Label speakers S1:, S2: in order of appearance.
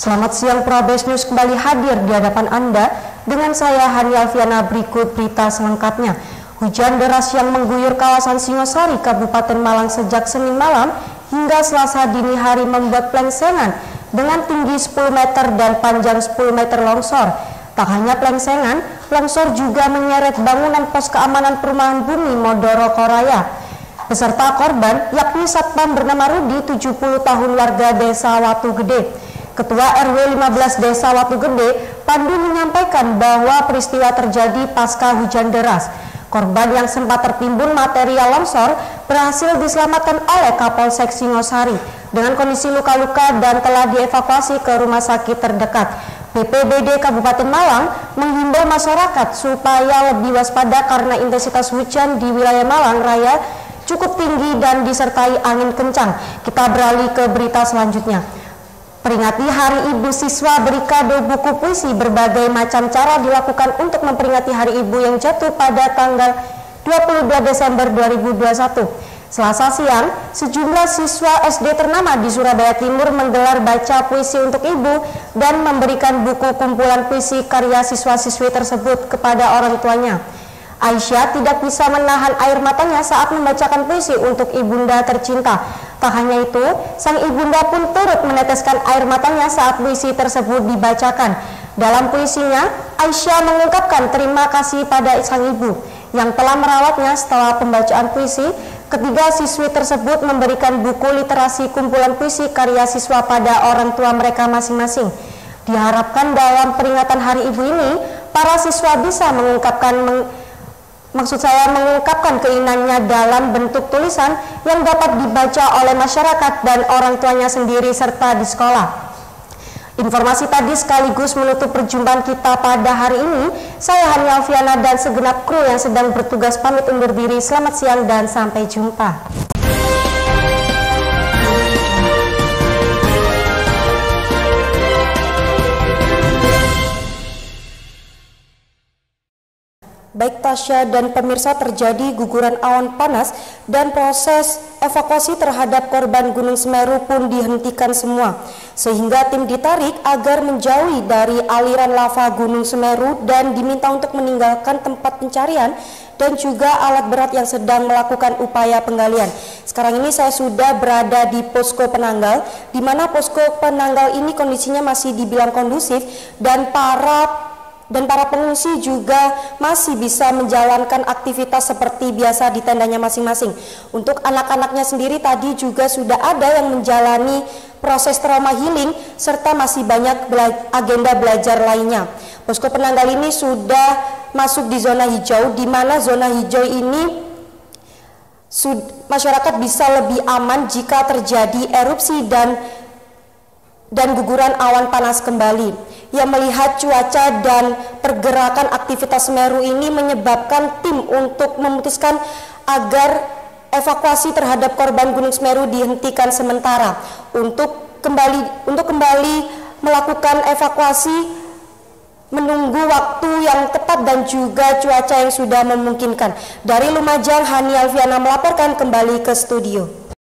S1: Selamat siang, Probes News kembali hadir di hadapan Anda dengan saya Hani Alfiana. Berikut berita selengkapnya. Hujan deras yang mengguyur kawasan Singosari, Kabupaten Malang sejak Senin malam hingga Selasa dini hari membuat plengsengan dengan tinggi 10 meter dan panjang 10 meter longsor. Tak hanya plengsengan, longsor juga menyeret bangunan pos keamanan perumahan Bumi Modoro Koraya. Peserta korban yakni Satpam bernama Rudi, 70 tahun, warga Desa Watu Gede. Ketua RW 15 Desa Watu Gede, Pandu, menyampaikan bahwa peristiwa terjadi pasca hujan deras. Korban yang sempat tertimbun material longsor berhasil diselamatkan oleh Kapolsek Singosari dengan kondisi luka-luka dan telah dievakuasi ke rumah sakit terdekat. BPBD Kabupaten Malang menghimbau masyarakat supaya lebih waspada karena intensitas hujan di wilayah Malang Raya cukup tinggi dan disertai angin kencang. Kita beralih ke berita selanjutnya. Peringati Hari Ibu, siswa beri kado buku puisi. Berbagai macam cara dilakukan untuk memperingati Hari Ibu yang jatuh pada tanggal 22 Desember 2021. Selasa siang, sejumlah siswa SD ternama di Surabaya Timur menggelar baca puisi untuk ibu dan memberikan buku kumpulan puisi karya siswa-siswi tersebut kepada orang tuanya. Aisyah tidak bisa menahan air matanya saat membacakan puisi untuk ibunda tercinta. Tak hanya itu, sang ibunda pun turut meneteskan air matanya saat puisi tersebut dibacakan. Dalam puisinya, Aisyah mengungkapkan terima kasih pada sang ibu yang telah merawatnya. Setelah pembacaan puisi, ketiga siswi tersebut memberikan buku literasi kumpulan puisi karya siswa pada orang tua mereka masing-masing. Diharapkan dalam peringatan Hari Ibu ini, para siswa bisa mengungkapkan keinginannya dalam bentuk tulisan yang dapat dibaca oleh masyarakat dan orang tuanya sendiri serta di sekolah. Informasi tadi sekaligus menutup perjumpaan kita pada hari ini. Saya Hani Alfiana dan segenap kru yang sedang bertugas pamit undur diri. Selamat siang dan sampai jumpa. Baik Tasya dan pemirsa, terjadi guguran awan panas dan proses evakuasi terhadap korban Gunung Semeru pun dihentikan semua, sehingga tim ditarik agar menjauhi dari aliran lava Gunung Semeru dan diminta untuk meninggalkan tempat pencarian dan juga alat berat yang sedang melakukan upaya penggalian. Sekarang ini saya sudah berada di posko penanggal, di mana posko penanggal ini kondisinya masih dibilang kondusif dan para pengungsi juga masih bisa menjalankan aktivitas seperti biasa di tendanya masing-masing. Untuk anak-anaknya sendiri tadi juga sudah ada yang menjalani proses trauma healing serta masih banyak agenda belajar lainnya. Posko penanggal ini sudah masuk di zona hijau, di mana zona hijau ini masyarakat bisa lebih aman jika terjadi erupsi dan guguran awan panas kembali. Yang melihat cuaca dan pergerakan aktivitas Semeru ini menyebabkan tim untuk memutuskan agar evakuasi terhadap korban Gunung Semeru dihentikan sementara untuk kembali melakukan evakuasi, menunggu waktu yang tepat dan juga cuaca yang sudah memungkinkan. Dari Lumajang, Hani Alfiana melaporkan kembali ke studio.